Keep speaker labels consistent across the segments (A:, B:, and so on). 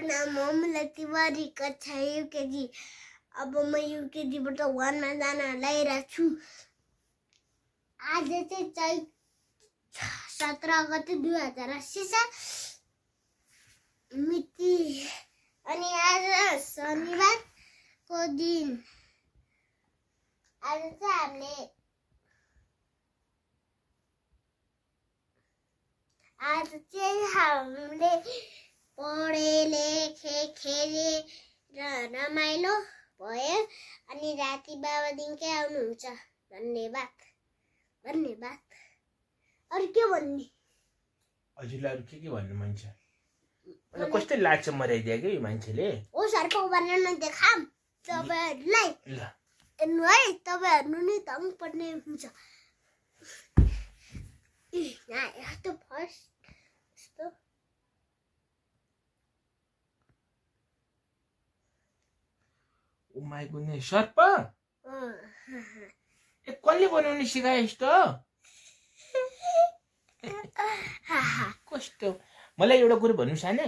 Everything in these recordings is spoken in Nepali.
A: नाम मोमला तिवारी कक्षा युकेजी। अब म युकेजीबाट 1 मा जान लागिरहेको छु। आज चाहिँ चैत 17 गते 2080 छ मिति। अनि आज शनिबारको दिन। आज चाहिँ हामीले पढे लेखे खेले र रमाइलो भयो। अनि राति बाबा दिनकै आउनुहुन्छ। धन्यवाद। अरु के भन्ने?
B: हजुरलाई अरु के भन्नु मन छ? मलाई कस्तो लाग्छ मराइदिया के यो मान्छेले?
A: ओ सरको भनेर देखाम तपाईहरुलाई। ल हेर्नु है, तपाईहरु नि तङ पर्ने हुन्छ। यहाँ यस्तो फर्स्ट यस्तो
B: ओ माय गुडनेस सर्प। ए कसले बनाउने सिकाए यस्तो? कस्तो? मलाई एउटा कुरा भन्नु सानो।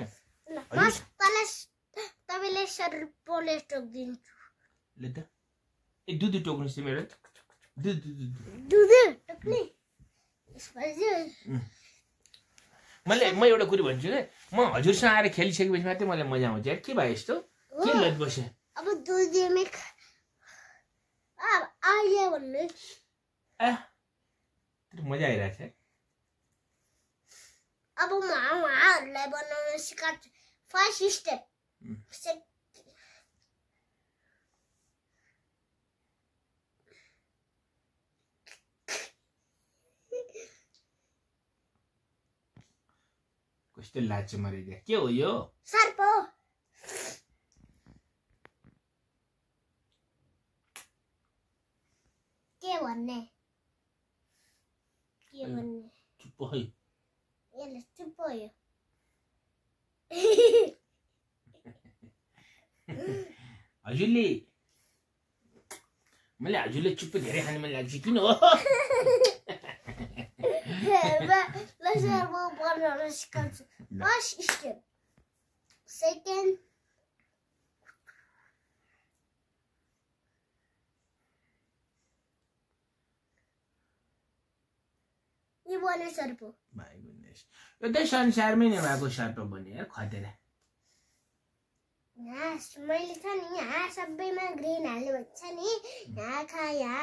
A: तपाईले सर्पले टोक्दिन्छु।
B: ल त ए दुध टोक्नु छ मेरो। दुध
A: टोक्ने।
B: मलाई म एउटा कुरा भन्छु के, म हजुरसँग आएर खेलिसकेपछि मात्रै मलाई मजा आउँछ यार। के भयो यस्तो? के लत बस्यो?
A: अब दुध गेमिक आइए भन्ने
B: मजा आइरहेछ।
A: अब म उहाँहरूलाई बनाउन सिकाउँछु। फर्स्ट स्टेप
B: कस्तो लाग्छ मरिदिया? के हो यो?
A: सर्प हो। के भन्ने?
B: चुप है।
A: यसले चुप भयो।
B: हजुरले मैले हजुरले चुप धेरै खाने मन लाग्छ किन हो?
A: ल सर म बनाउन सिकाउँछु। First step. सेकेन्ड यो बने सर्प।
B: My goodness. यो त संसारमै नभएको सर्प बन्यो यार खतेरा।
A: यहाँ मैले छ नि यहाँ सबैमा ग्रिन हाल्नु भन्छ नि। यहाँ खा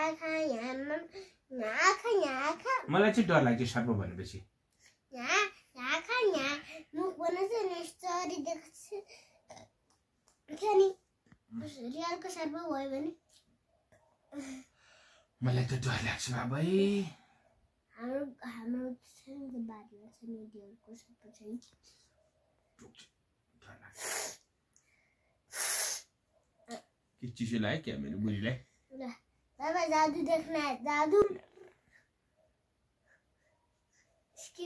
B: मलाई चाहिँ डर लाग्छ सर्प भनेपछि।
A: यहाँ खा यहाँ मुख बनाउँछ नि यस्तरी देख्छ नि। रियलको सर्प भयो भने
B: मलाई त डर लाग्छ बाबै।
A: हाम्रो बारीमा छ नि रियलको सर्प चाहिँ।
B: के चिसो लाग्यो क्या मेरो बुढीलाई?
A: बाबा जादु देख्न जादु।
B: के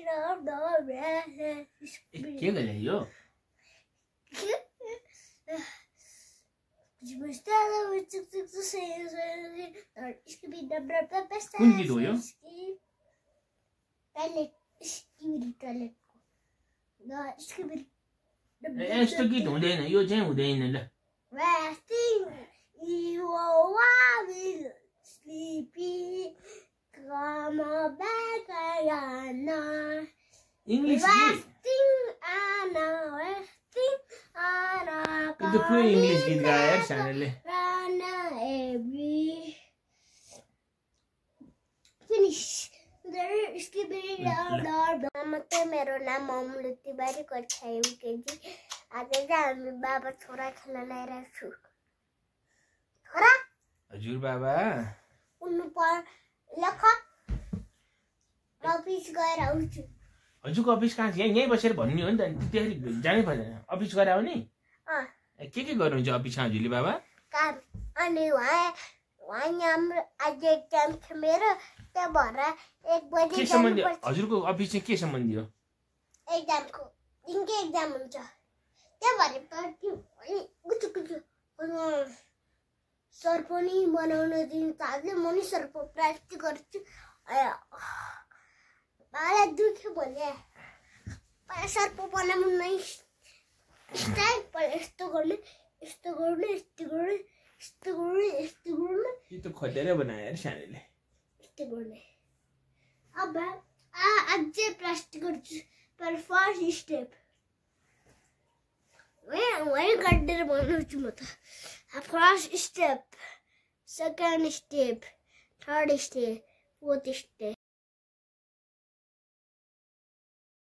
B: गरे यो? कुन गीत हो यो? यस्तो गीत हुँदैन, यो चाहिँ हुँदैन। ल
A: Resting, you are sleepy. Come back, Anna.
B: English.
A: Resting, Anna. Resting, Anna.
B: Itu full English git gaya yaar channel.
A: Anna, every finish. इसके मेरो नाम मोमला तिवारी कक्षा युकेजी। आज चाहिँ हामी बाबा छोरा खेल्न ल्याइरहेको छु। छोरा
B: हजुर बाबा
A: उन्नु लख अफिस गएर आउँछु।
B: हजुरको अफिस कहाँ छ? यहीँ बसेर भन्नु हो नि त। त्यसरी जानै पर्दैन। अफिस गएर आउने? के गर्नुहुन्छ अफिसमा हजुरले बाबा?
A: काम। अनि वहाँ हाम्रो आज एक्जाम छ मेरो। त्यहाँ भएर 1 बजे
B: जानुपर्छ। हजुरको अफिस चाहिँ के सम्बन्धी हो?
A: एक्जामको दिनकै एक्जाम हुन्छ। त्यहाँ भएर सर्प नि बनाउन दिन्छ। आजले म नि सर्प प्र्याक्टिस गर्छु। मलाई दुख्यो भने सर्प बनाउनु नै स्टाइल पर यस्तो गर्ने यस्तो गर्ने यस्तो गर्ने यस्तो गर्ने यस्तो गर्ने
B: यो त खोटेरै बनायो यार सानोले
A: यस्तो गर्ने अब अझै प्लास्टिक गर्छु पर फर्स्ट स्टेप वही काटेर बनाउँछु म त first step second step third step fourth step